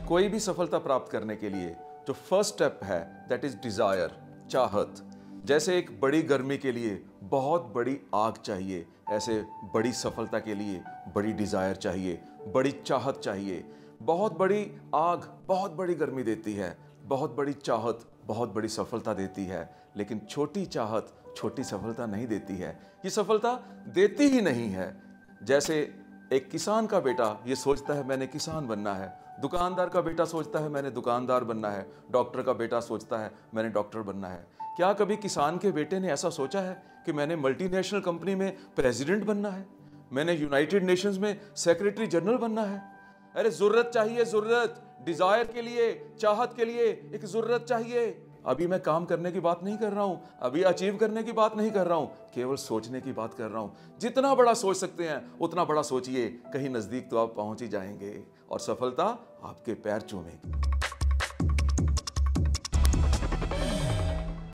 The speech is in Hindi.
कोई भी सफलता प्राप्त करने के लिए जो फर्स्ट स्टेप है दैट इज डिजायर, चाहत। जैसे एक बड़ी गर्मी के लिए बहुत बड़ी आग चाहिए, ऐसे बड़ी सफलता के लिए बड़ी डिजायर चाहिए, बड़ी चाहत चाहिए। बहुत बड़ी आग बहुत बड़ी गर्मी देती है, बहुत बड़ी चाहत बहुत बड़ी सफलता देती है, लेकिन छोटी चाहत छोटी सफलता नहीं देती है। ये सफलता देती ही नहीं है। जैसे एक किसान का बेटा ये सोचता है मैंने किसान बनना है, दुकानदार का बेटा सोचता है मैंने दुकानदार बनना है, डॉक्टर का बेटा सोचता है मैंने डॉक्टर बनना है। क्या कभी किसान के बेटे ने ऐसा सोचा है कि मैंने मल्टीनेशनल कंपनी में प्रेसिडेंट बनना है, मैंने यूनाइटेड नेशंस में सेक्रेटरी जनरल बनना है? अरे जरूरत चाहिए, जरूरत, डिजायर के लिए, चाहत के लिए एक जरूरत चाहिए। अभी मैं काम करने की बात नहीं कर रहा हूं, अभी अचीव करने की बात नहीं कर रहा हूं, केवल सोचने की बात कर रहा हूं। जितना बड़ा सोच सकते हैं उतना बड़ा सोचिए, कहीं नजदीक तो आप पहुंच ही जाएंगे और सफलता आपके पैर चूमेगी।